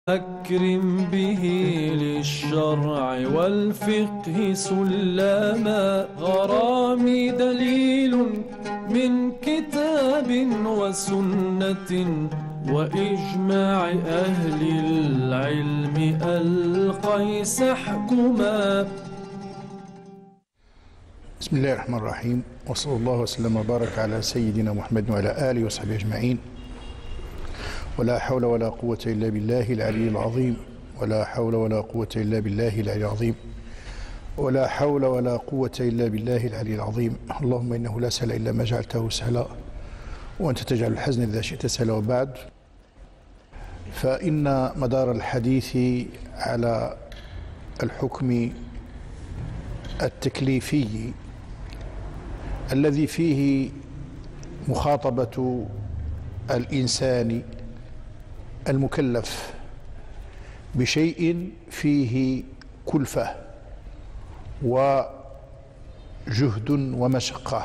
أكرم به للشرع والفقه سلاما غرامي دليل من كتاب وسنة وإجماع أهل العلم القيس حكما. بسم الله الرحمن الرحيم، وصلى الله وسلم وبارك على سيدنا محمد وعلى آله وصحبه أجمعين. ولا حول ولا قوة إلا بالله العلي العظيم، ولا حول ولا قوة إلا بالله العلي العظيم، ولا حول ولا قوة إلا بالله العلي العظيم. اللهم إنه لا سهل إلا ما جعلته سهلا، وأنت تجعل الحزن إذا شئت سهلا. وبعد، فإن مدار الحديث على الحكم التكليفي الذي فيه مخاطبة الإنسان المكلف بشيء فيه كلفة وجهد ومشقة،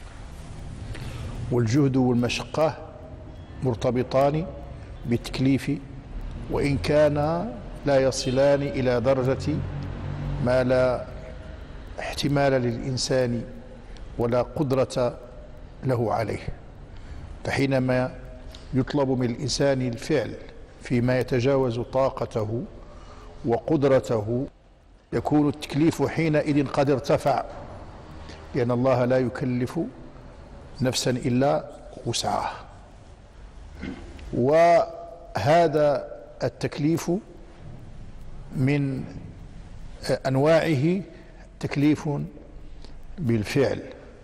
والجهد والمشقة مرتبطان بالتكليف، وإن كان لا يصلان إلى درجة ما لا احتمال للإنسان ولا قدرة له عليه. فحينما يطلب من الإنسان الفعل فيما يتجاوز طاقته وقدرته يكون التكليف حينئذ قد ارتفع، لأن الله لا يكلف نفسا إلا وسعها. وهذا التكليف من أنواعه تكليف بالفعل،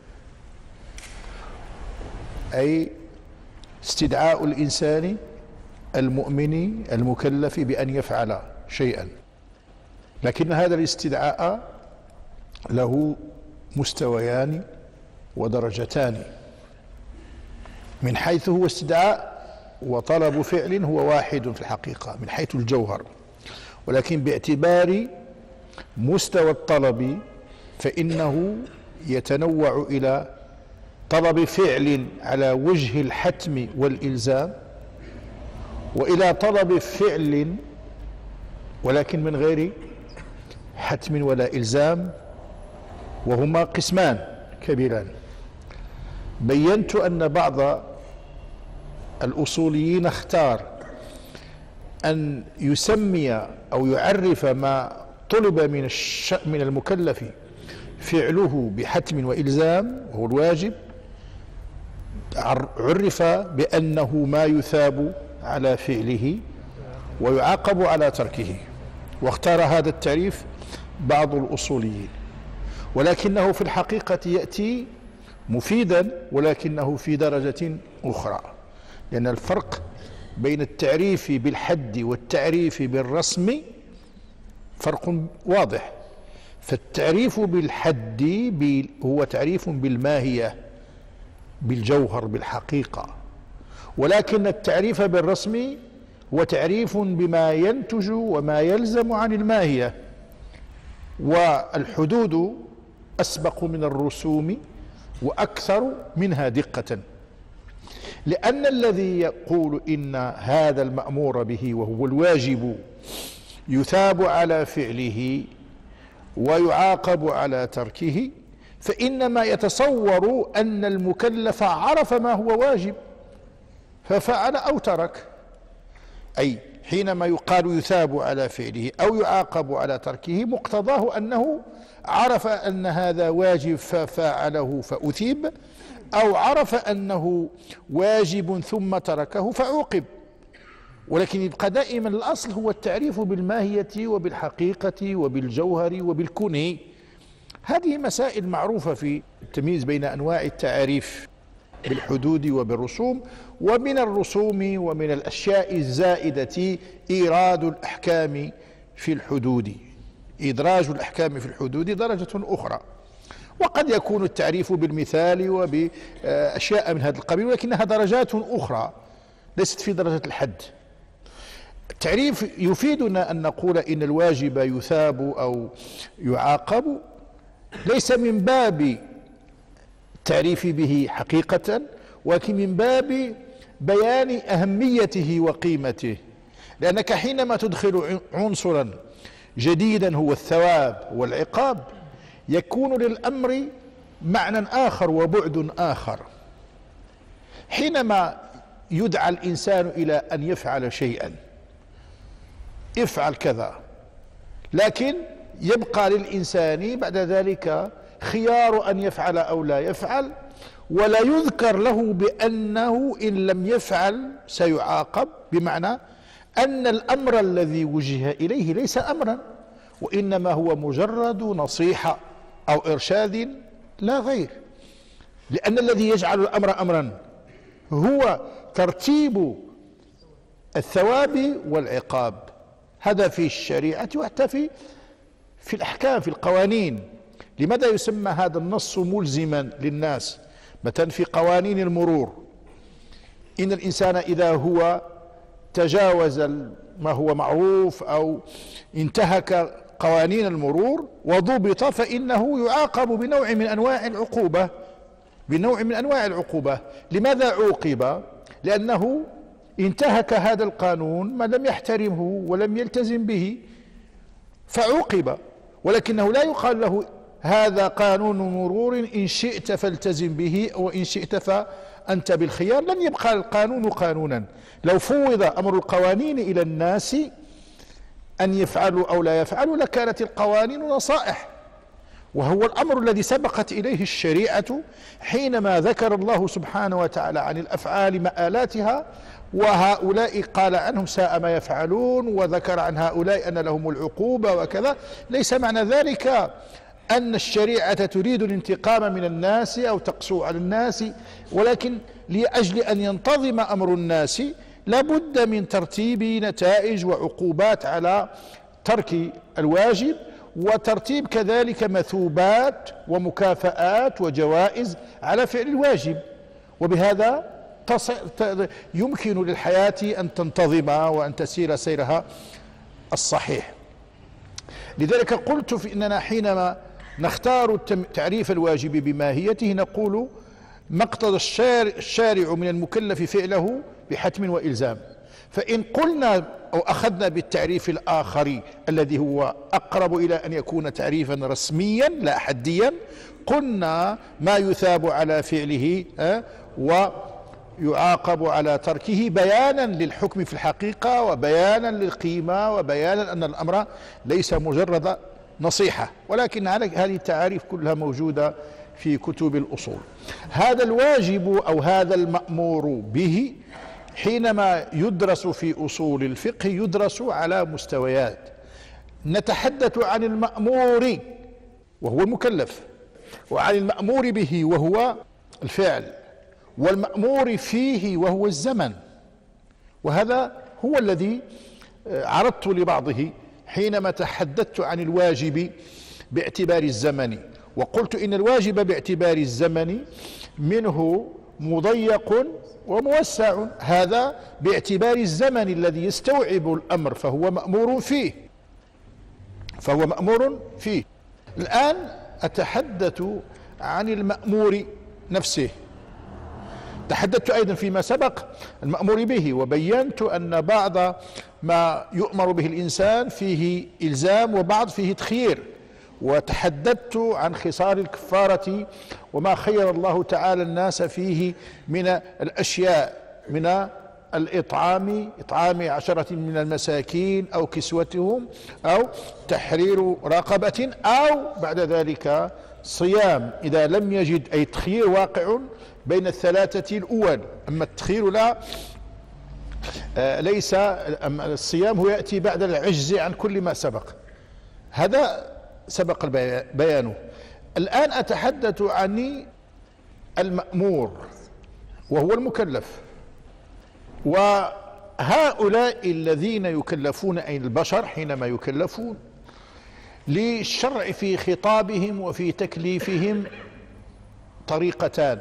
أي استدعاء الإنسان المؤمن المكلف بأن يفعل شيئا، لكن هذا الاستدعاء له مستويان ودرجتان. من حيث هو استدعاء وطلب فعل هو واحد في الحقيقة من حيث الجوهر، ولكن باعتبار مستوى الطلب فإنه يتنوع إلى طلب فعل على وجه الحتم والإلزام، وإلى طلب فعل ولكن من غير حتم ولا إلزام، وهما قسمان كبيران. بينت أن بعض الأصوليين اختار أن يسمي أو يعرف ما طلب من المكلف فعله بحتم وإلزام وهو الواجب، عرف بأنه ما يثاب على فعله ويعاقب على تركه، واختار هذا التعريف بعض الأصوليين، ولكنه في الحقيقة يأتي مفيدا ولكنه في درجة أخرى، لأن الفرق بين التعريف بالحد والتعريف بالرسم فرق واضح. فالتعريف بالحد هو تعريف بالماهية بالجوهر بالحقيقة، ولكن التعريف بالرسم هو تعريف بما ينتج وما يلزم عن الماهية. والحدود أسبق من الرسوم وأكثر منها دقة، لأن الذي يقول إن هذا المأمور به وهو الواجب يثاب على فعله ويعاقب على تركه، فإنما يتصور أن المكلف عرف ما هو واجب ففعل أو ترك، أي حينما يقال يثاب على فعله أو يعاقب على تركه مقتضاه أنه عرف أن هذا واجب ففعله فأثيب، أو عرف أنه واجب ثم تركه فعوقب. ولكن يبقى دائما الأصل هو التعريف بالماهية وبالحقيقة وبالجوهر وبالكنه. هذه مسائل معروفة في التمييز بين أنواع التعريف بالحدود وبالرسوم. ومن الرسوم ومن الأشياء الزائدة إيراد الأحكام في الحدود، إدراج الأحكام في الحدود درجة أخرى، وقد يكون التعريف بالمثال وبأشياء من هذا القبيل، ولكنها درجات أخرى ليست في درجة الحد. التعريف يفيدنا أن نقول إن الواجب يثاب أو يعاقب ليس من باب التعريف به حقيقة، ولكن من باب بيان أهميته وقيمته، لأنك حينما تدخل عنصرا جديدا هو الثواب والعقاب يكون للأمر معنى آخر وبعد آخر. حينما يدعى الإنسان إلى أن يفعل شيئا، افعل كذا، لكن يبقى للإنسان بعد ذلك خيار أن يفعل أو لا يفعل، ولا يذكر له بأنه إن لم يفعل سيعاقب، بمعنى أن الأمر الذي وجه إليه ليس أمرا، وإنما هو مجرد نصيحة أو إرشاد لا غير. لأن الذي يجعل الأمر أمرا هو ترتيب الثواب والعقاب، هذا في الشريعة وحتى في الأحكام، في القوانين. لماذا يسمى هذا النص ملزما للناس؟ مثلا في قوانين المرور، إن الإنسان إذا هو تجاوز ما هو معروف أو انتهك قوانين المرور وضبط فإنه يعاقب بنوع من أنواع العقوبة، بنوع من أنواع العقوبة. لماذا عوقب؟ لأنه انتهك هذا القانون ما لم يحترمه ولم يلتزم به فعوقب، ولكنه لا يقال له هذا قانون مرور إن شئت فالتزم به وإن شئت فأنت بالخيار. لن يبقى القانون قانونا. لو فوض أمر القوانين إلى الناس أن يفعلوا أو لا يفعلوا لكانت القوانين نصائح، وهو الأمر الذي سبقت إليه الشريعة حينما ذكر الله سبحانه وتعالى عن الأفعال مآلاتها، وهؤلاء قال عنهم ساء ما يفعلون، وذكر عن هؤلاء أن لهم العقوبة وكذا. ليس معنى ذلك أن الشريعة تريد الانتقام من الناس أو تقسو على الناس، ولكن لأجل أن ينتظم أمر الناس لابد من ترتيب نتائج وعقوبات على ترك الواجب، وترتيب كذلك مثوبات ومكافآت وجوائز على فعل الواجب. وبهذا يمكن للحياة أن تنتظم وأن تسير سيرها الصحيح. لذلك قلت في أننا حينما نختار تعريف الواجب بماهيته نقول ما اقتضى الشارع من المكلف فعله بحتم وإلزام. فإن قلنا أو أخذنا بالتعريف الآخر الذي هو أقرب إلى أن يكون تعريفا رسميا لا حديا، قلنا ما يثاب على فعله ويعاقب على تركه بيانا للحكم في الحقيقة وبيانا للقيمة وبيانا أن الأمر ليس مجرد نصيحة. ولكن هذه التعاريف كلها موجودة في كتب الأصول. هذا الواجب أو هذا المأمور به حينما يدرس في أصول الفقه يدرس على مستويات. نتحدث عن المأمور وهو المكلف، وعن المأمور به وهو الفعل، والمأمور فيه وهو الزمن. وهذا هو الذي عرضت لبعضه حينما تحدثت عن الواجب باعتبار الزمن، وقلت إن الواجب باعتبار الزمن منه مضيق وموسع. هذا باعتبار الزمن الذي يستوعب الأمر فهو مأمور فيه. الآن أتحدث عن المأمور نفسه. تحدثت أيضا فيما سبق المأمور به، وبينت أن بعض ما يؤمر به الإنسان فيه إلزام وبعض فيه تخيير، وتحدثت عن خصال الكفارة وما خير الله تعالى الناس فيه من الأشياء، من الإطعام، إطعام 10 من المساكين أو كسوتهم أو تحرير رقبة أو بعد ذلك صيام إذا لم يجد، أي تخيير واقع بين الثلاثة الأول. أما التخيير لا، ليس الصيام هو يأتي بعد العجز عن كل ما سبق، هذا سبق بيانه. الآن أتحدث عن المأمور وهو المكلف. وهؤلاء الذين يكلفون أي البشر حينما يكلفون للشرع في خطابهم وفي تكليفهم طريقتان.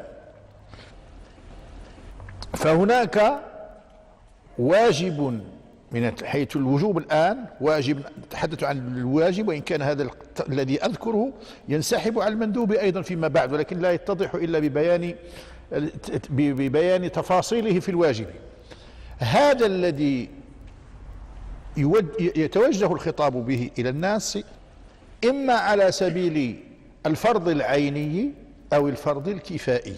فهناك واجب من حيث الوجوب، الآن واجب نتحدث عن الواجب، وإن كان هذا الذي أذكره ينسحب على المندوب أيضا فيما بعد، ولكن لا يتضح إلا ببيان تفاصيله في الواجب. هذا الذي يتوجه الخطاب به إلى الناس إما على سبيل الفرض العيني أو الفرض الكفائي.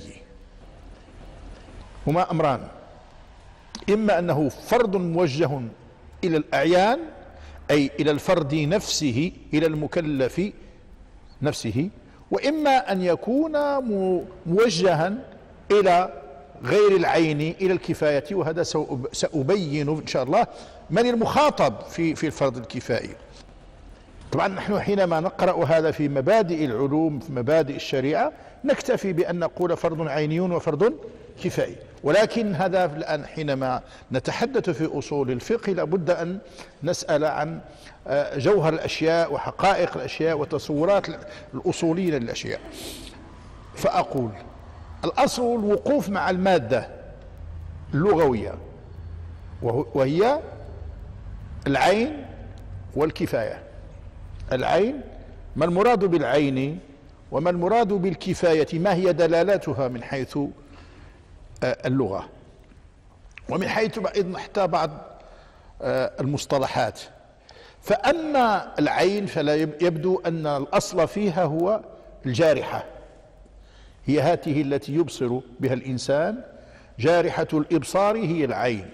هما أمران: إما أنه فرض موجه إلى الأعيان، أي إلى الفرد نفسه، إلى المكلف نفسه، وإما أن يكون موجها إلى غير العين، إلى الكفاية. وهذا سأبين إن شاء الله من المخاطب في الفرض الكفائي. طبعا نحن حينما نقرأ هذا في مبادئ العلوم، في مبادئ الشريعة، نكتفي بأن نقول فرض عيني وفرض كفائي، ولكن هذا الآن حينما نتحدث في أصول الفقه لابد أن نسأل عن جوهر الأشياء وحقائق الأشياء وتصورات الأصولية للأشياء. فأقول: الأصل الوقوف مع المادة اللغوية، وهي العين والكفاية. العين، ما المراد بالعين وما المراد بالكفاية، ما هي دلالاتها من حيث اللغة ومن حيث حتى بعض المصطلحات. فأما العين فلا يبدو أن الأصل فيها هو الجارحة، هي هاته التي يبصر بها الإنسان، جارحة الإبصار هي العين،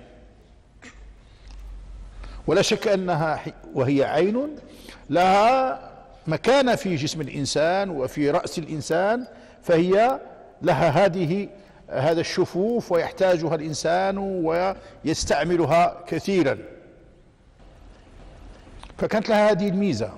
ولا شك أنها وهي عين لها مكانة في جسم الإنسان وفي رأس الإنسان، فهي لها هذا الشفوف ويحتاجها الإنسان ويستعملها كثيرا، فكانت لها هذه الميزة،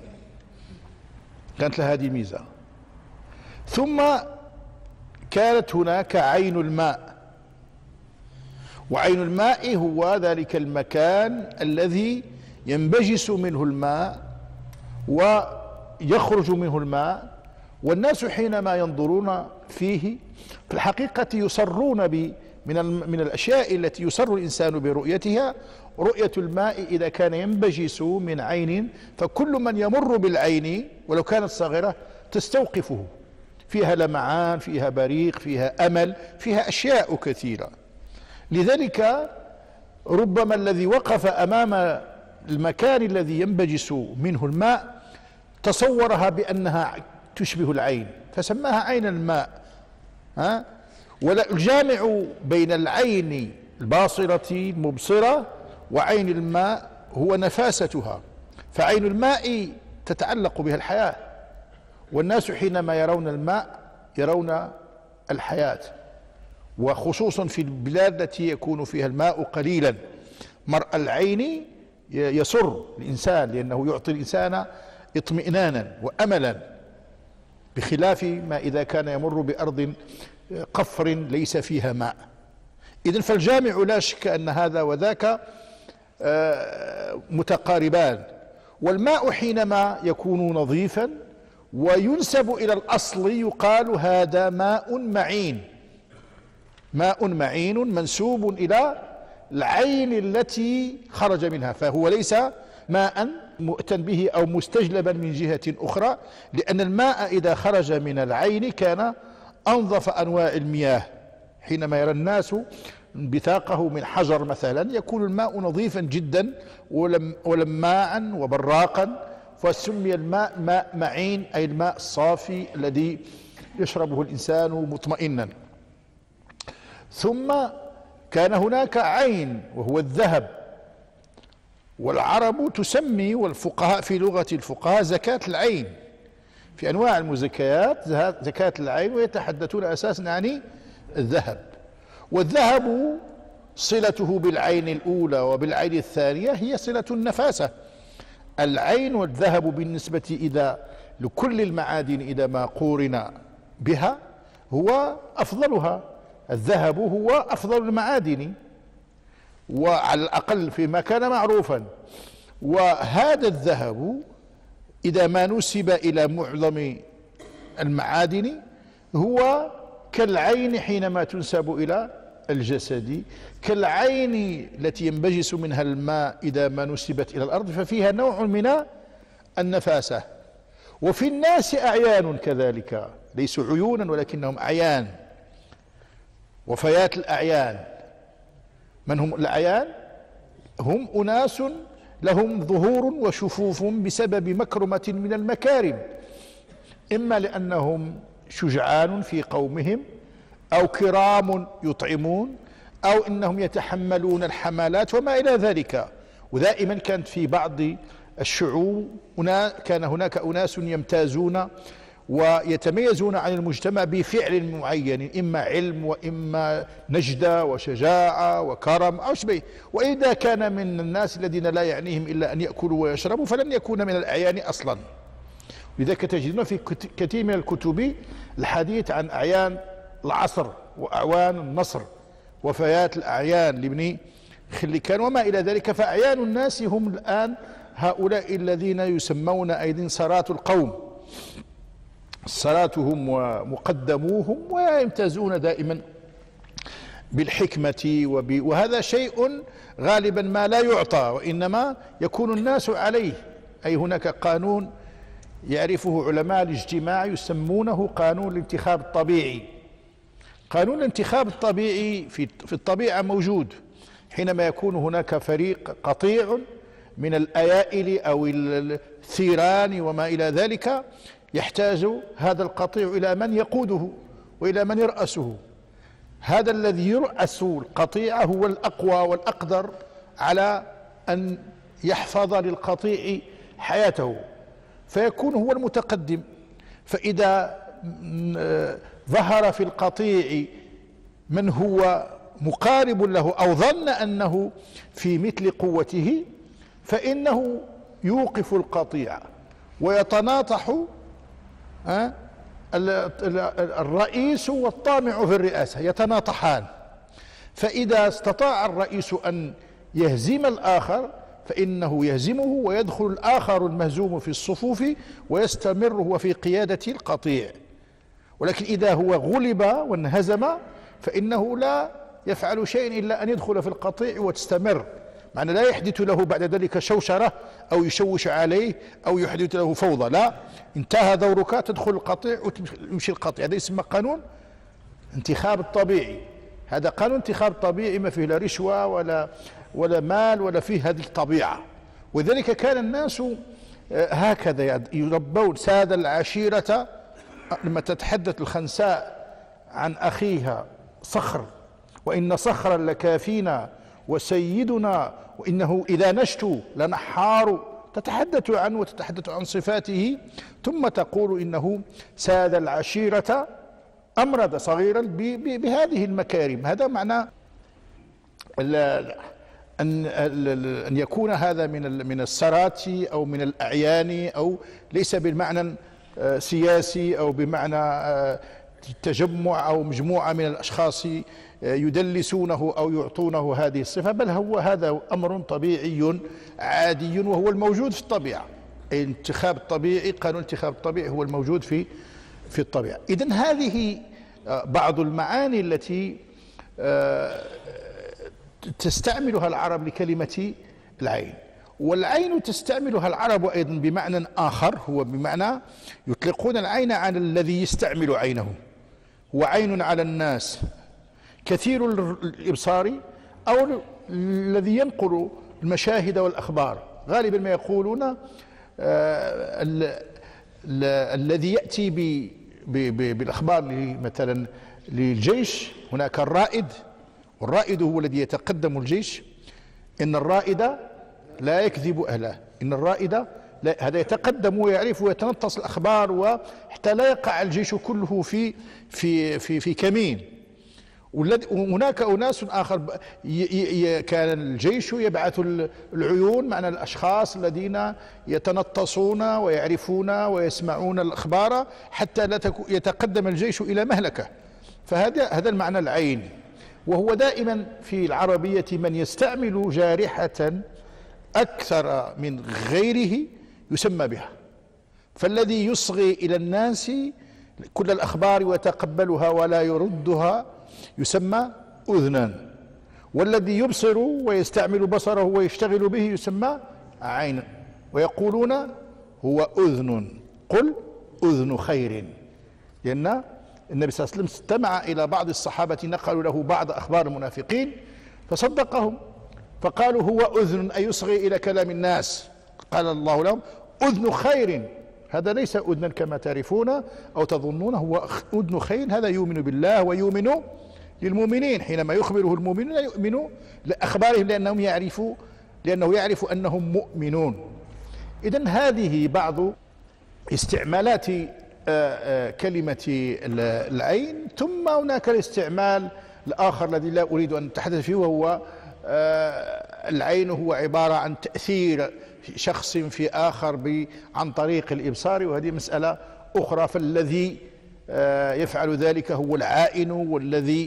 ثم كانت هناك عين الماء. وعين الماء هو ذلك المكان الذي ينبجس منه الماء ويخرج منه الماء، والناس حينما ينظرون فيه في الحقيقة يسرون من الأشياء التي يسر الإنسان برؤيتها رؤية الماء إذا كان ينبجس من عين، فكل من يمر بالعين ولو كانت صغيرة تستوقفه، فيها لمعان، فيها بريق، فيها أمل، فيها أشياء كثيرة. لذلك ربما الذي وقف أمام المكان الذي ينبجس منه الماء تصورها بأنها تشبه العين فسماها عين الماء. والجامع بين العين الباصرة المبصرة وعين الماء هو نفاستها، فعين الماء تتعلق بها الحياة، والناس حينما يرون الماء يرون الحياة، وخصوصا في البلاد التي يكون فيها الماء قليلا. مرء العين يسر الإنسان لأنه يعطي الإنسان اطمئنانا وأملا، بخلاف ما إذا كان يمر بأرض قفر ليس فيها ماء. إذن فالجامع لا شك أن هذا وذاك متقاربان. والماء حينما يكون نظيفا وينسب إلى الأصل يقال هذا ماء معين، ماء معين منسوب إلى العين التي خرج منها، فهو ليس ماء مؤتن به أو مستجلبا من جهة أخرى، لأن الماء إذا خرج من العين كان أنظف أنواع المياه. حينما يرى الناس بثاقه من حجر مثلا يكون الماء نظيفا جدا ولماعا وبراقا، فسمي الماء ماء معين، أي الماء الصافي الذي يشربه الإنسان مطمئنا. ثم كان هناك عين وهو الذهب، والعرب تسمي والفقهاء في لغة الفقهاء زكاة العين، في أنواع المزكيات زكاة العين، ويتحدثون أساسا عن الذهب. والذهب صلته بالعين الأولى وبالعين الثانية هي صلة النفاسة. العين والذهب بالنسبة إذا لكل المعادن إذا ما قورن بها هو أفضلها، الذهب هو أفضل المعادن وعلى الأقل فيما كان معروفا. وهذا الذهب إذا ما نسب إلى معظم المعادن هو كالعين حينما تنسب إلى الجسد، كالعين التي ينبجس منها الماء إذا ما نسبت إلى الأرض ففيها نوع من النفاسة. وفي الناس أعيان كذلك، ليسوا عيونا ولكنهم أعيان، وفيات الأعيان. من هم الأعيان؟ هم أناس لهم ظهور وشفوف بسبب مكرمة من المكارم، إما لأنهم شجعان في قومهم، أو كرام يطعمون، أو إنهم يتحملون الحملات وما إلى ذلك. ودائما كانت في بعض الشعوب كان هناك أناس يمتازون ويتميزون عن المجتمع بفعل معين، إما علم وإما نجدة وشجاعة وكرم أو شبه. وإذا كان من الناس الذين لا يعنيهم إلا أن يأكلوا ويشربوا فلن يكون من الأعيان أصلا. لذلك تجدون في كثير من الكتب الحديث عن أعيان العصر وأعوان النصر، وفيات الأعيان لابن خلكان وما إلى ذلك. فأعيان الناس هم الآن هؤلاء الذين يسمون أيضا سرات القوم، سراتهم ومقدموهم، ويمتازون دائما بالحكمة وهذا شيء غالبا ما لا يعطى وإنما يكون الناس عليه. أي هناك قانون يعرفه علماء الاجتماع يسمونه قانون الانتخاب الطبيعي. قانون الانتخاب الطبيعي في الطبيعة موجود حينما يكون هناك فريق قطيع من الأيائل أو الثيران وما إلى ذلك، يحتاج هذا القطيع إلى من يقوده وإلى من يرأسه. هذا الذي يرأس القطيع هو الأقوى والأقدر على أن يحفظ للقطيع حياته، فيكون هو المتقدم. فإذا ظهر في القطيع من هو مقارب له أو ظن أنه في مثل قوته فإنه يوقف القطيع ويتناطح الرئيس والطامع في الرئاسة، يتناطحان. فإذا استطاع الرئيس أن يهزم الآخر فإنه يهزمه ويدخل الآخر المهزوم في الصفوف ويستمر هو في قيادة القطيع. ولكن إذا هو غلب وانهزم فإنه لا يفعل شيء إلا أن يدخل في القطيع وتستمر، معنى لا يحدث له بعد ذلك شوشرة أو يشوش عليه أو يحدث له فوضى، لا، انتهى دورك تدخل القطيع ويمشي القطيع. هذا يسمى قانون انتخاب الطبيعي. هذا قانون انتخاب طبيعي ما فيه لا رشوة ولا مال ولا فيه هذه الطبيعة. وذلك كان الناس هكذا يربون. ساد العشيرة لما تتحدث الخنساء عن أخيها صخر، وإن صخرا لكافينا وسيدنا وإنه إذا نشت لنحار، تتحدث عنه وتتحدث عن صفاته، ثم تقول إنه ساد العشيرة أمرد صغيرا بهذه المكارم. هذا معنى أن يكون هذا من السرات أو من الأعيان، أو ليس بالمعنى سياسي أو بمعنى تجمع أو مجموعة من الأشخاص يدلسونه أو يعطونه هذه الصفة، بل هو هذا أمر طبيعي عادي وهو الموجود في الطبيعة. الانتخاب الطبيعي، قانون الانتخاب الطبيعي هو الموجود في الطبيعة. إذن هذه بعض المعاني التي تستعملها العرب لكلمة العين. والعين تستعملها العرب أيضا بمعنى آخر، هو بمعنى يطلقون العين على الذي يستعمل عينه. هو عين على الناس كثير الإبصار، أو الذي ينقل المشاهد والأخبار. غالبا ما يقولون الذي يأتي بالأخبار مثلا للجيش، هناك الرائد، والرائد هو الذي يتقدم الجيش. إن الرائد لا يكذب أهله، إن الرائد هذا يتقدم ويعرف ويتنطس الأخبار، وحتى لا يقع الجيش كله في كمين. وهناك أناس آخر كان الجيش يبعث العيون معنا الأشخاص الذين يتنطسون ويعرفون ويسمعون الأخبار حتى لا يتقدم الجيش إلى مهلكة. فهذا المعنى العين. وهو دائما في العربية من يستعمل جارحة أكثر من غيره يسمى بها. فالذي يصغي إلى الناس كل الأخبار ويتقبلها ولا يردها يسمى أذنا، والذي يبصر ويستعمل بصره ويشتغل به يسمى عينا. ويقولون هو أذن، قل أذن خير، لأن النبي صلى الله عليه وسلم استمع إلى بعض الصحابة نقلوا له بعض أخبار المنافقين فصدقهم، فقالوا هو أذن أي يصغي إلى كلام الناس، قال الله لهم أذن خير، هذا ليس أذنا كما تعرفون أو تظنون، هو أذن خير، هذا يؤمن بالله ويؤمن للمؤمنين، حينما يخبره المؤمنون يؤمنوا لأخبارهم لأنه يعرف أنهم مؤمنون. إذن هذه بعض استعمالات كلمة العين. ثم هناك الاستعمال الآخر الذي لا أريد أن أتحدث فيه، وهو العين هو عبارة عن تأثير شخص في آخر عن طريق الإبصار، وهذه مسألة أخرى. فالذي يفعل ذلك هو العائن، والذي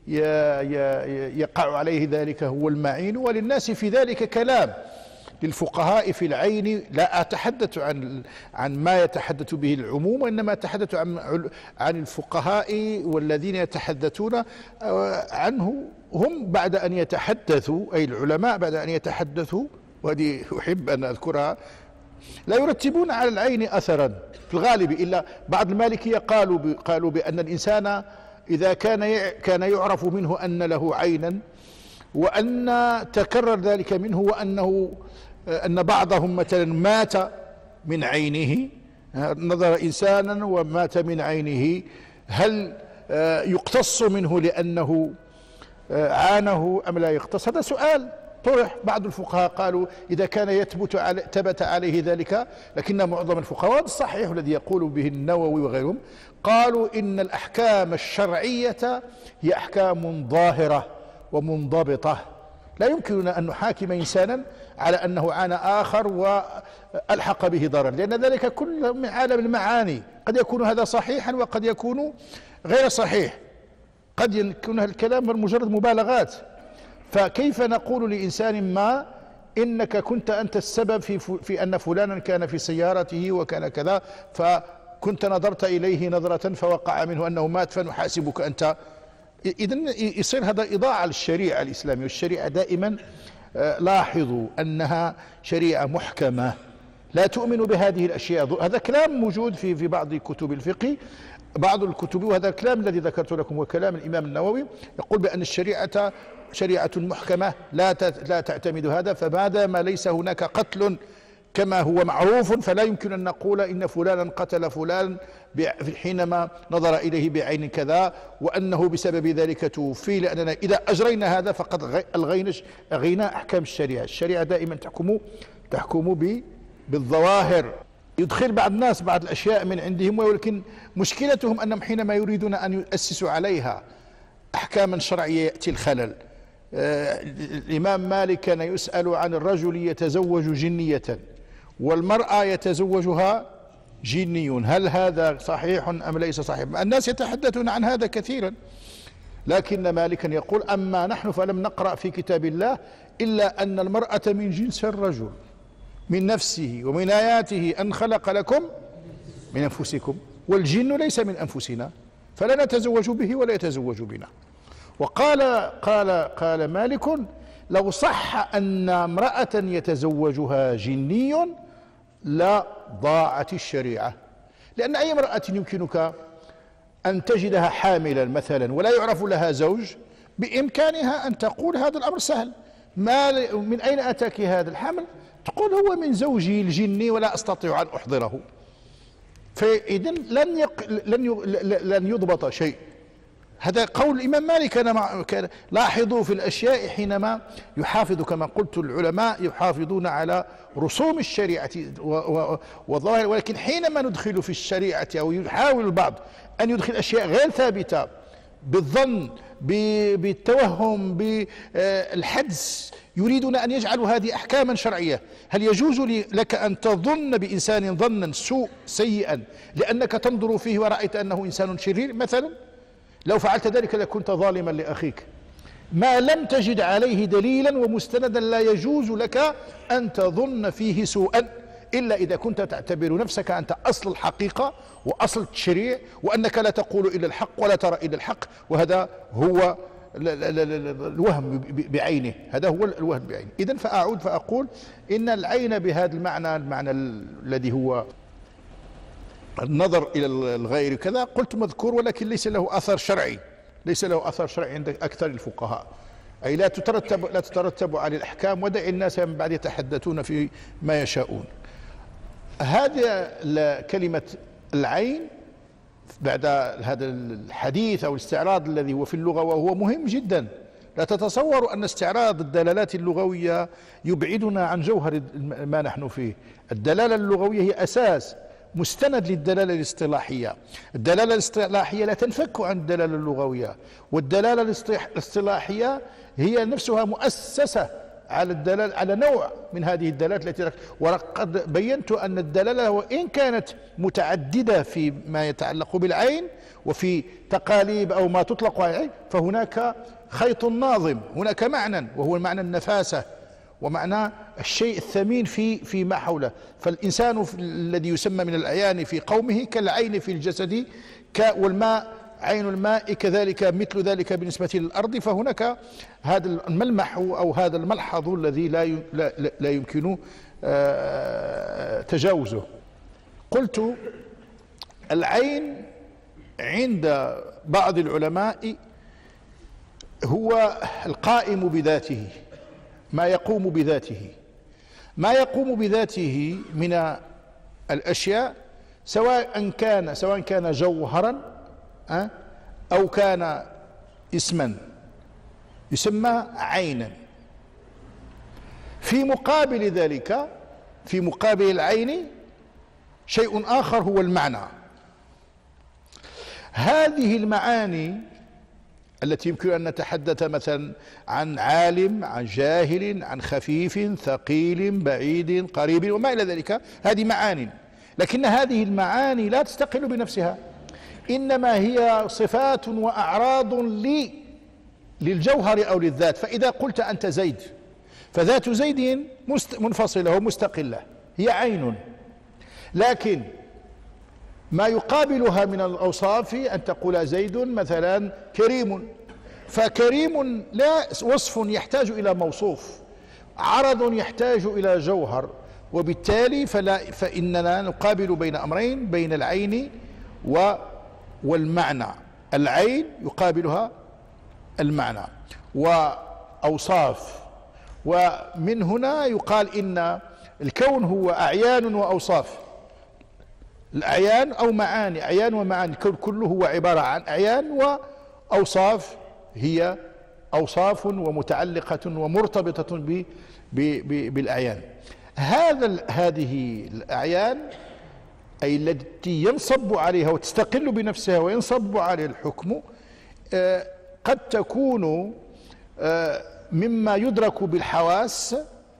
يقع عليه ذلك هو المعين. وللناس في ذلك كلام. للفقهاء في العين لا أتحدث عن ما يتحدث به العموم، وإنما أتحدث عن الفقهاء والذين يتحدثون عنه هم بعد أن يتحدثوا، أي العلماء بعد أن يتحدثوا، وهذه أحب أن أذكرها، لا يرتبون على العين أثرا في الغالب، إلا بعض المالكية قالوا بأن الإنسان إذا كان يعرف منه أن له عينا، وأن تكرر ذلك منه، أن بعضهم مثلا مات من عينه، نظر إنسانا ومات من عينه، هل يقتص منه لأنه عانه أم لا يقتص؟ هذا سؤال طرح. بعض الفقهاء قالوا إذا كان ثبت عليه ذلك، لكن معظم الفقهاء الصحيح الذي يقول به النووي وغيرهم قالوا إن الأحكام الشرعية هي أحكام ظاهرة ومنضبطة، لا يمكننا أن نحاكم إنسانا على أنه عانى آخر وألحق به ضرر، لأن ذلك كله من عالم المعاني، قد يكون هذا صحيحا وقد يكون غير صحيح، قد يكون الكلام مجرد مبالغات. فكيف نقول لإنسان ما إنك كنت أنت السبب في أن فلانا كان في سيارته وكان كذا، فكنت نظرت إليه نظرة فوقع منه أنه مات فنحاسبك أنت؟ إذن يصير هذا إضاعة للشريعة الإسلامية. والشريعة دائما لاحظوا أنها شريعة محكمة لا تؤمن بهذه الأشياء. هذا كلام موجود في بعض كتب الفقه، بعض الكتب، وهذا الكلام الذي ذكرت لكم وكلام الإمام النووي يقول بأن الشريعة شريعة محكمة لا تعتمد هذا، فماذا ما ليس هناك قتل كما هو معروف، فلا يمكن أن نقول إن فلانا قتل فلان حينما نظر إليه بعين كذا وأنه بسبب ذلك توفي، لأننا إذا أجرينا هذا فقد أغينا أحكام الشريعة. الشريعة دائما تحكم بالظواهر. يدخل بعض الناس بعض الأشياء من عندهم، ولكن مشكلتهم أنهم حينما يريدون أن يؤسسوا عليها أحكاما شرعية يأتي الخلل. الإمام مالك كان يسأل عن الرجل يتزوج جنية والمرأة يتزوجها جني، هل هذا صحيح أم ليس صحيح؟ الناس يتحدثون عن هذا كثيرا، لكن مالكا يقول أما نحن فلم نقرأ في كتاب الله إلا أن المرأة من جنس الرجل من نفسه، ومن آياته أن خلق لكم من أنفسكم، والجن ليس من أنفسنا فلا نتزوج به ولا يتزوج بنا. قال مالك لو صح أن امرأة يتزوجها جني لا ضاعت الشريعة، لأن أي امرأة يمكنك أن تجدها حاملا مثلا ولا يعرف لها زوج، بإمكانها أن تقول هذا الأمر سهل، من أين أتاك هذا الحمل؟ تقول هو من زوجي الجني ولا أستطيع أن أحضره. فإذن لن يضبط شيء. هذا قول الإمام مالك. أنا لاحظوا في الأشياء حينما يحافظ، كما قلت العلماء يحافظون على رسوم الشريعة وظاهر، ولكن حينما ندخل في الشريعة أو يحاول البعض أن يدخل أشياء غير ثابتة بالظن بالتوهم بالحدس، يريدون أن يجعلوا هذه أحكاما شرعية. هل يجوز لك أن تظن بإنسان ظنا سيئا لأنك تنظر فيه ورأيت أنه إنسان شرير مثلا؟ لو فعلت ذلك لكنت ظالما لأخيك. ما لم تجد عليه دليلا ومستندا لا يجوز لك أن تظن فيه سوءا، إلا إذا كنت تعتبر نفسك أنت أصل الحقيقة وأصل التشريع، وأنك لا تقول إلا الحق ولا ترى إلا الحق، وهذا هو الوهم بعينه، هذا هو الوهم بعينه. إذن فأعود فأقول إن العين بهذا المعنى الذي هو النظر إلى الغير كذا قلت مذكور، ولكن ليس له أثر شرعي، ليس له أثر شرعي عند أكثر الفقهاء. أي لا تترتب على الأحكام، ودع الناس من بعد يتحدثون في ما يشاءون. هذه كلمة العين بعد هذا الحديث أو الاستعراض الذي هو في اللغة وهو مهم جدا. لا تتصوروا أن استعراض الدلالات اللغوية يبعدنا عن جوهر ما نحن فيه. الدلالة اللغوية هي أساس مستند للدلالة الاصطلاحية. الدلالة الاصطلاحية لا تنفك عن الدلالة اللغوية، والدلالة الاصطلاحية هي نفسها مؤسسة على الدلالة على نوع من هذه الدلالات التي وقد بينت أن الدلالة وإن كانت متعددة في ما يتعلق بالعين وفي تقاليب أو ما تطلق على العين، فهناك خيط ناظم، هناك معنى وهو معنى النفاسة ومعنى الشيء الثمين في ما حوله. فالإنسان الذي يسمى من الأعيان في قومه كالعين في الجسد، والماء عين الماء كذلك مثل ذلك بالنسبة للأرض. فهناك هذا الملمح أو هذا الملحظ الذي لا يمكن تجاوزه. قلت العين عند بعض العلماء هو القائم بذاته، ما يقوم بذاته، ما يقوم بذاته من الأشياء، سواء كان جوهرا أو كان اسما، يسمى عينا. في مقابل ذلك، في مقابل العين شيء آخر هو المعنى. هذه المعاني التي يمكن أن نتحدث مثلا عن عالم، عن جاهل، عن خفيف، ثقيل، بعيد، قريب وما إلى ذلك، هذه معاني، لكن هذه المعاني لا تستقل بنفسها، إنما هي صفات وأعراض للجوهر أو للذات. فإذا قلت أنت زيد، فذات زيد منفصلة ومستقلة، هي عين، لكن ما يقابلها من الأوصاف أن تقول زيد مثلا كريم، فكريم لا وصف يحتاج إلى موصوف، عرض يحتاج إلى جوهر، وبالتالي فإننا نقابل بين أمرين، بين العين والمعنى. العين يقابلها المعنى وأوصاف، ومن هنا يقال إن الكون هو أعيان وأوصاف. الأعيان أو معاني، أعيان ومعاني، الكون كله هو عبارة عن أعيان وأوصاف، هي أوصاف ومتعلقة ومرتبطة بالأعيان. هذه الأعيان أي التي ينصب عليها وتستقل بنفسها وينصب عليها الحكم، قد تكون مما يدرك بالحواس،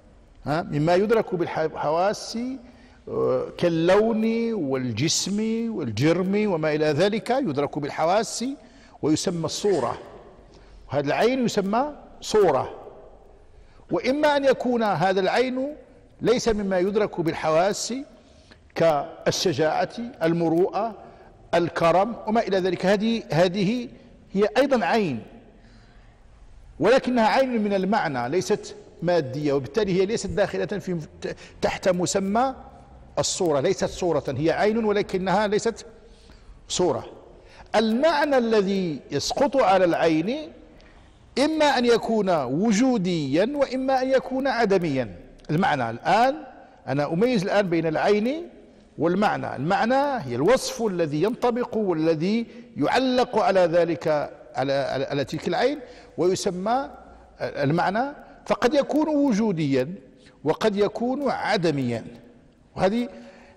كاللون والجسم والجرم وما إلى ذلك، يدرك بالحواس ويسمى الصورة، وهذا العين يسمى صورة. وإما أن يكون هذا العين ليس مما يدرك بالحواس كالشجاعة، المروءة، الكرم وما إلى ذلك، هذه هي أيضا عين، ولكنها عين من المعنى ليست مادية، وبالتالي هي ليست داخلة تحت مسمى الصورة، ليست صورة، هي عين ولكنها ليست صورة. المعنى الذي يسقط على العين إما أن يكون وجوديا وإما أن يكون عدميا. المعنى الآن أنا أميز الآن بين العين والمعنى. المعنى هي الوصف الذي ينطبق والذي يعلق على ذلك، على تلك العين، ويسمى المعنى، فقد يكون وجوديا وقد يكون عدميا. وهذه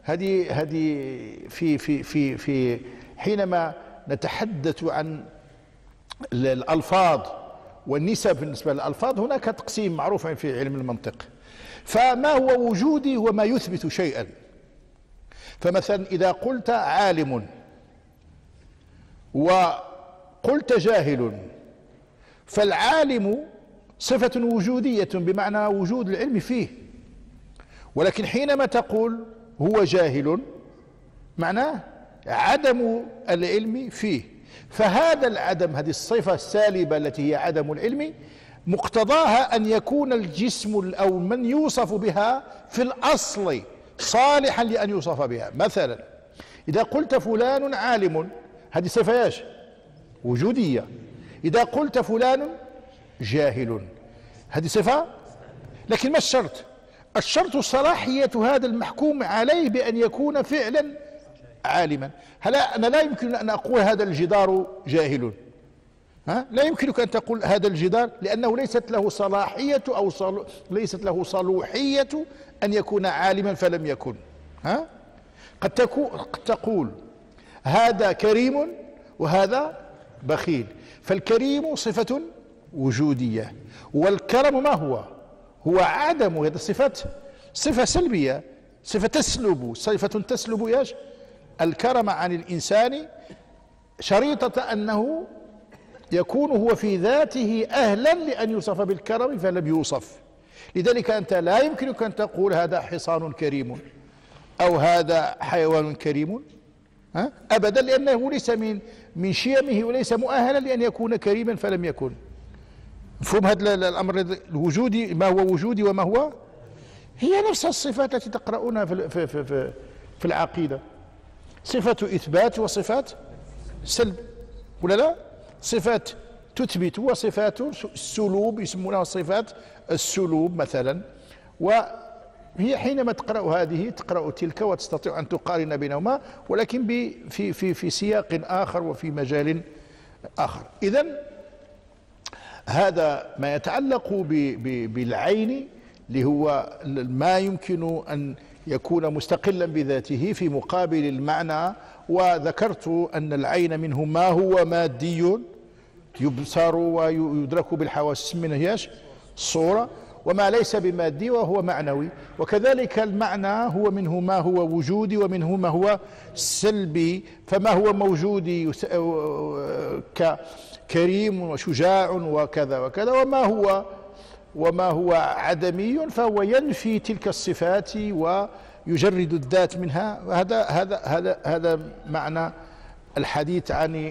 في حينما نتحدث عن الألفاظ والنسب بالنسبة للألفاظ، هناك تقسيم معروف في علم المنطق. فما هو وجودي هو ما يثبت شيئا. فمثلا إذا قلت عالم وقلت جاهل، فالعالم صفة وجودية بمعنى وجود العلم فيه، ولكن حينما تقول هو جاهل معناه عدم العلم فيه. فهذا العدم، هذه الصفة السالبة التي هي عدم العلم، مقتضاها أن يكون الجسم أو من يوصف بها في الأصل صالحا لأن يوصف بها. مثلا إذا قلت فلان عالم، هذه صفة ايش؟ وجودية. إذا قلت فلان جاهل. هذه صفة، لكن ما الشرط؟ الشرط صلاحية هذا المحكوم عليه بأن يكون فعلا عالما. أنا لا يمكن أن أقول هذا الجدار جاهل، لا يمكنك أن تقول هذا الجدار، لأنه ليست له صلاحية أو ليست له صلوحية أن يكون عالما فلم يكن. قد تقول هذا كريم وهذا بخيل، فالكريم صفة وجودية، والكرم ما هو؟ هو عدم. هذا صفة سلبية، صفة تسلب ايش؟ الكرم عن الإنسان، شريطة أنه يكون هو في ذاته أهلا لأن يوصف بالكرم فلم يوصف. لذلك أنت لا يمكنك أن تقول هذا حصان كريم أو هذا حيوان كريم أبدا، لأنه ليس من شيمه وليس مؤهلا لأن يكون كريما فلم يكن. مفهوم هذا الأمر الوجودي؟ ما هو وجودي وما هو؟ هي نفس الصفات التي تقرؤونها في العقيدة، صفة إثبات وصفات سلب، ولا لا؟ صفات تثبت وصفات السلوب يسمونها صفات السلوب مثلا. وهي حينما تقرأ هذه تقرأ تلك وتستطيع أن تقارن بينهما، ولكن في سياق آخر وفي مجال آخر. إذن هذا ما يتعلق بالعين، اللي هو ما يمكن أن يكون مستقلا بذاته في مقابل المعنى. وذكرت أن العين منه ما هو مادي يبصر ويدرك بالحواس منه ايش؟ الصورة، وما ليس بمادي وهو معنوي. وكذلك المعنى هو منه ما هو وجودي ومنه ما هو سلبي. فما هو موجودي ككريم وشجاع وكذا وكذا، وما هو عدمي فهو ينفي تلك الصفات ويجرد الذات منها. هذا معنى الحديث عن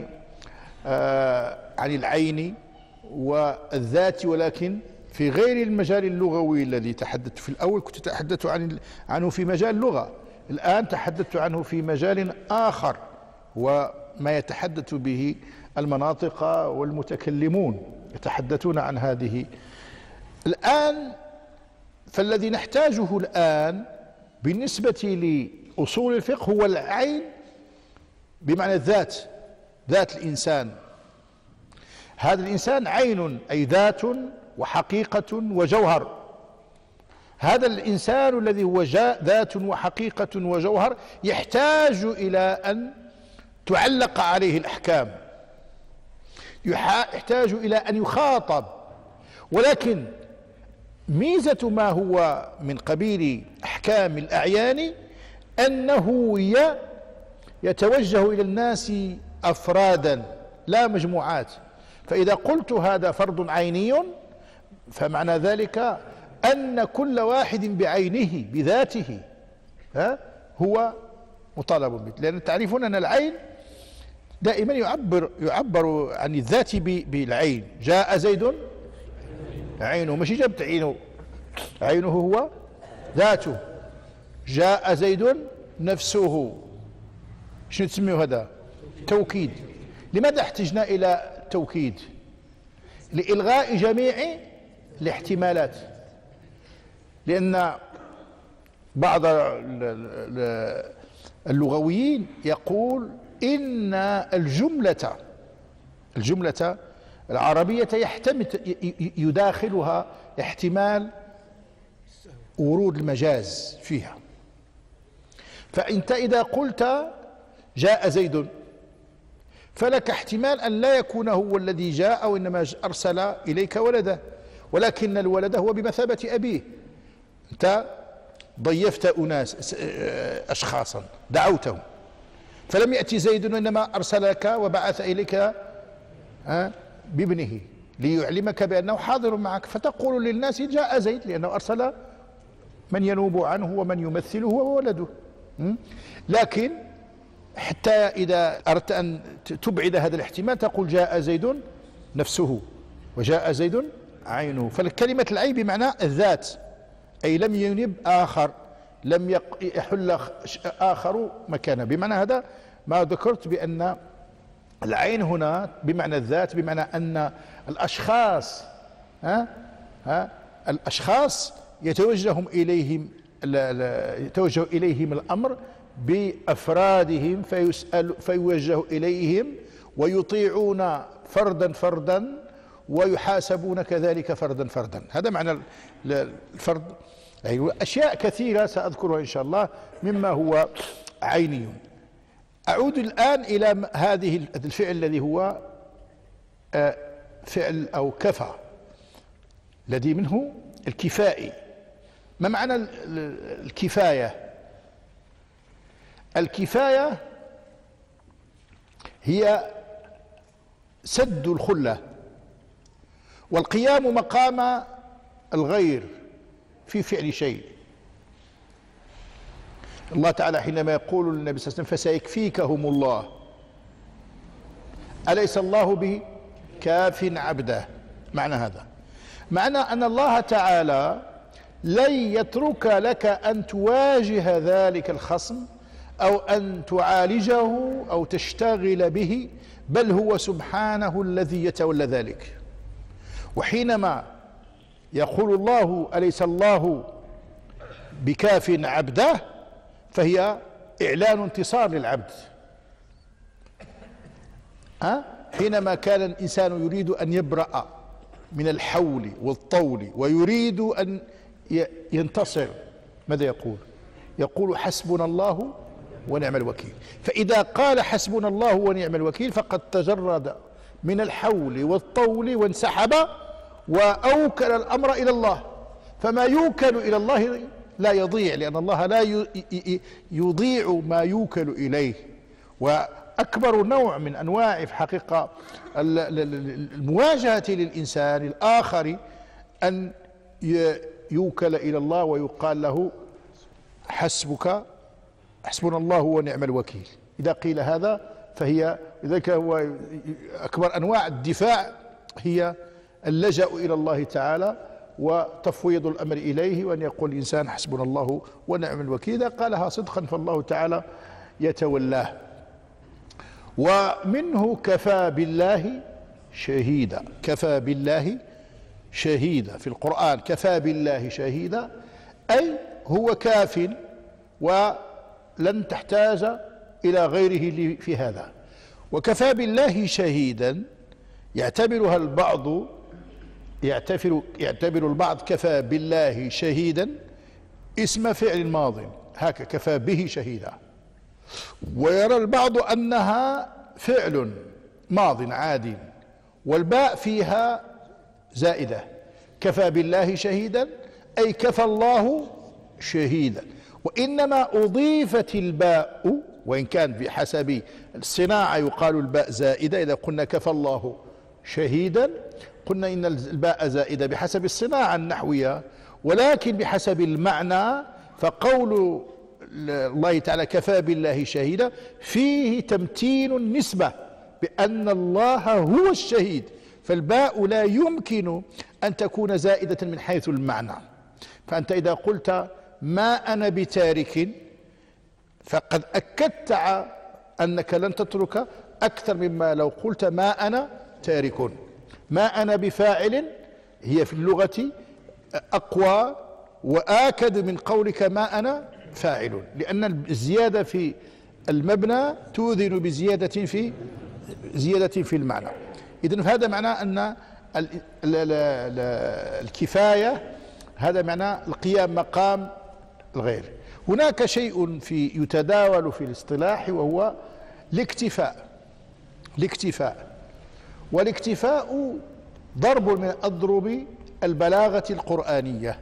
العين والذات، ولكن في غير المجال اللغوي الذي تحدثت في الأول. كنت أتحدث عنه في مجال اللغة، الآن تحدثت عنه في مجال آخر، وما يتحدث به المناطق والمتكلمون يتحدثون عن هذه الآن. فالذي نحتاجه الآن بالنسبة لأصول الفقه هو العين بمعنى الذات، ذات الإنسان. هذا الإنسان عين، أي ذات وحقيقة وجوهر. هذا الإنسان الذي هو ذات وحقيقة وجوهر يحتاج إلى أن تعلق عليه الأحكام، يحتاج إلى أن يخاطب. ولكن ميزة ما هو من قبيل أحكام الأعيان أنه يتوجه إلى الناس أفرادا لا مجموعات. فإذا قلت هذا فرض عيني فمعنى ذلك أن كل واحد بعينه بذاته هو مطالب به. لأن تعرفون أن العين دائما يعبر عن الذات بالعين. جاء زيد عينه، ماشي جابت عينه، عينه هو ذاته. جاء زيد نفسه. شنو تسميه هذا؟ توكيد. لماذا احتجنا إلى توكيد؟ لإلغاء جميع الاحتمالات. لأن بعض اللغويين يقول إن الجملة العربية يداخلها احتمال ورود المجاز فيها. فأنت إذا قلت جاء زيد فلك احتمال أن لا يكون هو الذي جاء وإنما أرسل إليك ولده، ولكن الولد هو بمثابة أبيه. أنت ضيفت أشخاصا دعوتهم، فلم يأتي زيد وإنما أرسلك وبعث إليك بابنه ليعلمك بأنه حاضر معك، فتقول للناس جاء زيد لأنه أرسل من ينوب عنه ومن يمثله هو ولده. لكن حتى إذا أردت أن تبعد هذا الاحتمال تقول جاء زيد نفسه وجاء زيد عينه. فالكلمة العين بمعنى الذات، أي لم ينب آخر، لم يحل آخر مكانه. بمعنى هذا ما ذكرت بأن العين هنا بمعنى الذات، بمعنى أن الأشخاص الأشخاص يتوجه إليهم الأمر بأفرادهم، فيوجه إليهم ويطيعون فردا فردا ويحاسبون كذلك فردا فردا. هذا معنى الفرد. أيوة، أشياء كثيرة سأذكرها إن شاء الله مما هو عيني. أعود الآن إلى هذه الفعل الذي هو فعل أو كفى، الذي منه الكفائي. ما معنى الكفاية؟ الكفاية هي سد الخلة والقيام مقام الغير في فعل شيء. الله تعالى حينما يقول للنبي صلى الله عليه وسلم فسيكفيكهم الله، أليس الله بكاف عبده؟ معنى هذا معنى أن الله تعالى لن يترك لك أن تواجه ذلك الخصم أو أن تعالجه أو تشتغل به، بل هو سبحانه الذي يتولى ذلك. وحينما يقول الله أليس الله بكاف عبده، فهي إعلان انتصار للعبد. حينما كان الإنسان يريد أن يبرأ من الحول والطول ويريد أن ينتصر، ماذا يقول؟ يقول حسبنا الله ونعم الوكيل. فإذا قال حسبنا الله ونعم الوكيل فقد تجرد من الحول والطول وانسحب وأوكل الأمر إلى الله. فما يوكل إلى الله لا يضيع، لأن الله لا يضيع ما يوكل إليه. وأكبر نوع من أنواع في حقيقة المواجهة للإنسان الآخر أن يوكل إلى الله ويقال له حسبنا الله ونعم الوكيل. إذا قيل هذا فهي لذلك هو أكبر أنواع الدفاع هي اللجأ إلى الله تعالى وتفويض الأمر إليه، وأن يقول الإنسان حسبنا الله ونعم الوكيل. إذا قالها صدقا فالله تعالى يتولاه. ومنه كفى بالله شهيدا. كفى بالله شهيدا في القرآن، كفى بالله شهيدا أي هو كاف ولن تحتاج إلى غيره في هذا. وكفى بالله شهيدا يعتبر البعض كفى بالله شهيدا اسم فعل ماض، هكا كفى به شهيدا، ويرى البعض أنها فعل ماض عادي والباء فيها زائدة. كفى بالله شهيدا أي كفى الله شهيدا. وإنما أضيفت الباء، وإن كان بحسب الصناعة يقال الباء زائدة. إذا قلنا كفى الله شهيدا قلنا إن الباء زائدة بحسب الصناعة النحوية، ولكن بحسب المعنى فقول الله تعالى كفى بالله شهيدا فيه تمتين النسبة بأن الله هو الشهيد، فالباء لا يمكن أن تكون زائدة من حيث المعنى. فأنت إذا قلت ما أنا بتارك فقد أكدت أنك لن تترك أكثر مما لو قلت ما أنا تارك. ما أنا بفاعل هي في اللغة أقوى وآكد من قولك ما أنا فاعل، لأن الزيادة في المبنى توذن بزيادة في المعنى. إذن هذا معناه أن الكفاية هذا معناه القيام مقام الغير. هناك شيء يتداول في الاصطلاح وهو الاكتفاء. والاكتفاء ضرب من أضرب البلاغة القرآنية،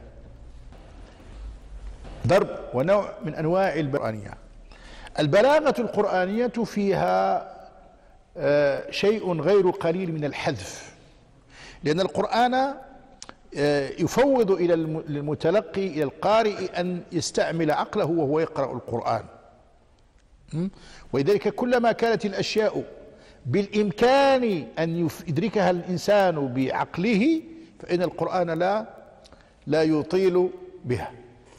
ضرب ونوع من أنواع القرآنية. البلاغة القرآنية فيها شيء غير قليل من الحذف، لأن القرآن يفوض إلى المتلقي إلى القارئ أن يستعمل عقله وهو يقرأ القرآن. ولذلك كلما كانت الأشياء بالإمكان أن يدركها الإنسان بعقله فإن القرآن لا يطيل بها.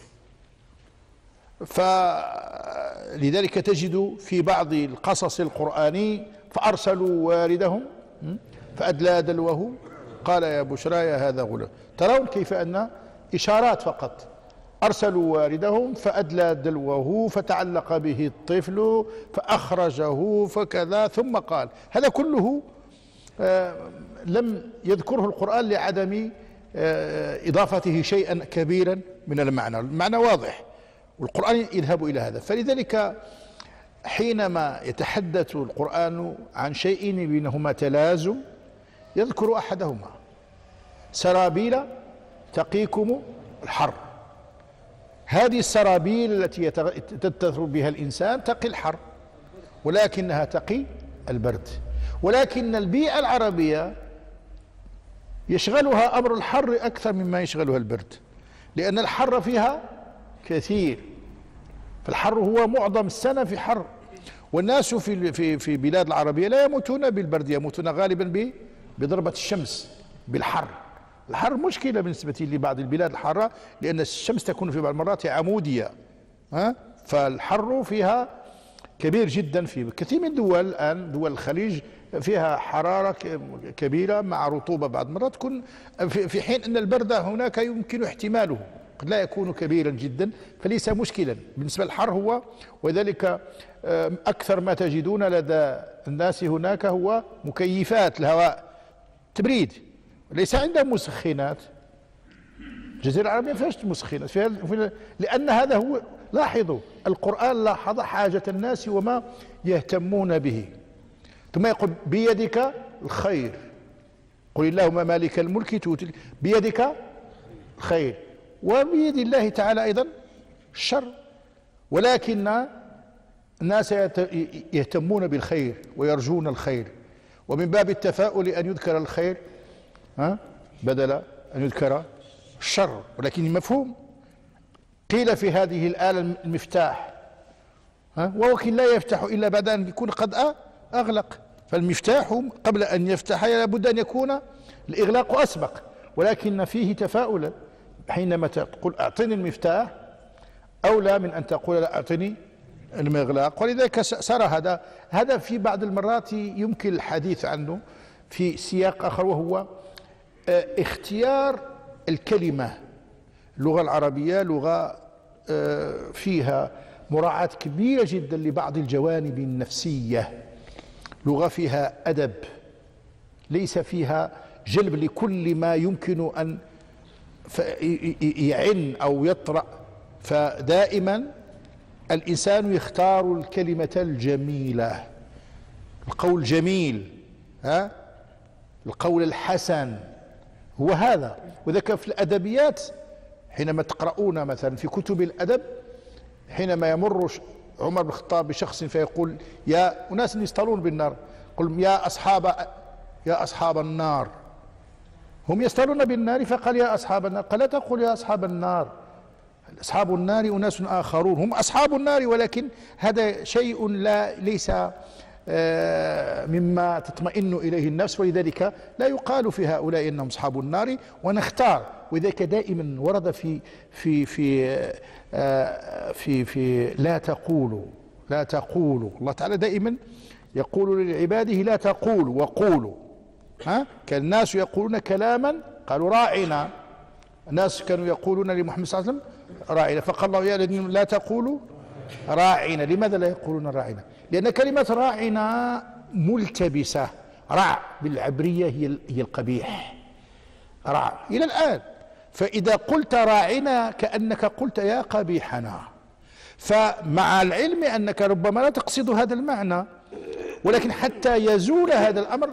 فلذلك تجد في بعض القصص القرآني فأرسلوا واردهم فأدلى دلوه فقال يا بشراي هذا غلام. ترون كيف أن إشارات فقط. أرسلوا واردهم فأدلى دلوه فتعلق به الطفل فأخرجه فكذا، ثم قال. هذا كله لم يذكره القرآن لعدم إضافته شيئا كبيرا من المعنى. المعنى واضح والقرآن يذهب إلى هذا. فلذلك حينما يتحدث القرآن عن شيء بينهما تلازم يذكر أحدهما: سرابيل تقيكم الحر. هذه السرابيل التي تتثر بها الإنسان تقي الحر، ولكنها تقي البرد. ولكن البيئة العربية يشغلها أمر الحر أكثر مما يشغلها البرد، لأن الحر فيها كثير. فالحر هو معظم السنة في حر، والناس في بلاد العربية لا يموتون بالبرد، يموتون غالبا بضربة الشمس، بالحر. الحر مشكلة بالنسبة لبعض البلاد الحارة، لأن الشمس تكون في بعض المرات عمودية، فالحر فيها كبير جدا. في كثير من الدول الآن، دول الخليج، فيها حرارة كبيرة مع رطوبة بعض المرات تكون، في حين أن البرد هناك يمكن احتماله، قد لا يكون كبيرا جدا، فليس مشكلا بالنسبة للحر هو. وذلك أكثر ما تجدون لدى الناس هناك هو مكيفات الهواء، تبريد، ليس عندهم مسخنات. الجزيرة العربية ما فيهاش مسخنات لأن هذا هو. لاحظوا القرآن لاحظ حاجة الناس وما يهتمون به، ثم يقول بيدك الخير، قل اللهم مالك الملك تؤتي، بيدك الخير، وبيد الله تعالى أيضا الشر. ولكن الناس يهتمون بالخير ويرجون الخير، ومن باب التفاؤل أن يذكر الخير بدل أن يذكر الشر. ولكن مفهوم. قيل في هذه الآلة المفتاح، ولكن لا يفتح إلا بعد أن يكون قد أغلق. فالمفتاح قبل أن يفتح لابد أن يكون الإغلاق أسبق، ولكن فيه تفاؤلا. حينما تقول أعطني المفتاح أولى من أن تقول لا أعطني المغلاق. ولذلك سار هذا في بعض المرات يمكن الحديث عنه في سياق آخر، وهو اختيار الكلمة. اللغة العربية لغة فيها مراعاة كبيرة جدا لبعض الجوانب النفسية، لغة فيها أدب، ليس فيها جلب لكل ما يمكن أن يعن أو يطرأ. فدائما الإنسان يختار الكلمة الجميلة، القول الجميل، القول الحسن، هو هذا. وذلك في الأدبيات حينما تقرؤون مثلا في كتب الأدب، حينما يمر عمر بن الخطاب بشخص فيقول يا أناس يصطلون بالنار، قل يا أصحاب النار، هم يصطلون بالنار، فقال يا أصحاب النار، قال لا تقول يا أصحاب النار، أصحاب النار أناس آخرون، هم أصحاب النار، ولكن هذا شيء ليس مما تطمئن إليه النفس، ولذلك لا يقال في هؤلاء إنهم أصحاب النار، ونختار. وذلك دائما ورد في لا تقولوا. الله تعالى دائما يقول لعباده لا تقولوا وقولوا. كان الناس يقولون كلاما قالوا راعنا، الناس كانوا يقولون لمحمد صلى الله عليه وسلم راعنا، فقال الله يا الذين لا تقولوا راعنا. لماذا لا يقولون راعنا؟ لأن كلمة راعنا ملتبسة. رع بالعبرية هي القبيح، رع إلى الآن. فإذا قلت راعنا كأنك قلت يا قبيحنا، فمع العلم أنك ربما لا تقصد هذا المعنى، ولكن حتى يزول هذا الأمر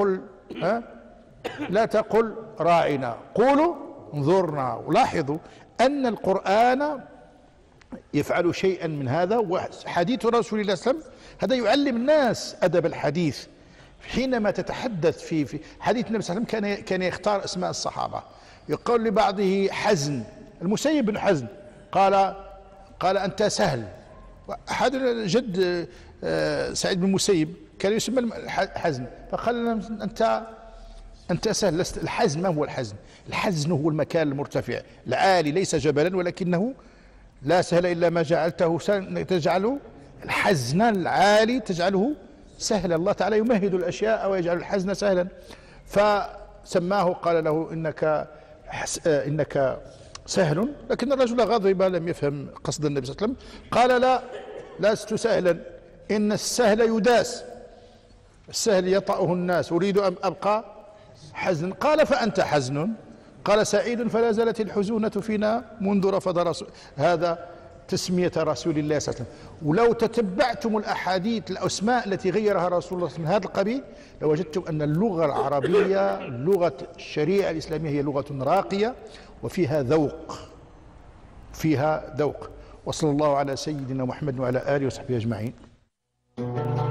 لا تقل راعنا، قولوا انظرنا. ولاحظوا أن القرآن يفعل شيئا من هذا، وحديث رسول الله صلى الله عليه وسلم هذا يعلم الناس أدب الحديث. حينما تتحدث في حديث النبي صلى الله عليه وسلم كان يختار أسماء الصحابة، يقول لبعضه حزن، المسيب بن حزن، قال أنت سهل. أحد جد سعيد بن المسيب كان يسمى حزن، فقال أنت سهل. الحزن ما هو الحزن؟ الحزن هو المكان المرتفع العالي، ليس جبلا، ولكنه لا سهل إلا ما جعلته تجعله الحزن العالي تجعله سهلا. الله تعالى يمهد الأشياء ويجعل الحزن سهلا. سماه قال له إنك سهل، لكن الرجل غضب لم يفهم قصد النبي صلى الله عليه وسلم، قال لا، لست سهلا، إن السهل يداس، السهل يطأه الناس، أريد أن أبقى حزنا. قال فأنت حزن؟ قال سعيد فلا زالت الحزونة فينا منذ رفض هذا تسمية رسول الله صلى الله عليه وسلم. ولو تتبعتم الأحاديث الأسماء التي غيرها رسول الله من هذا القبيل لوجدتم أن اللغة العربية، لغة الشريعة الإسلامية، هي لغة راقية وفيها ذوق، فيها ذوق. وصلى الله على سيدنا محمد وعلى آله وصحبه أجمعين.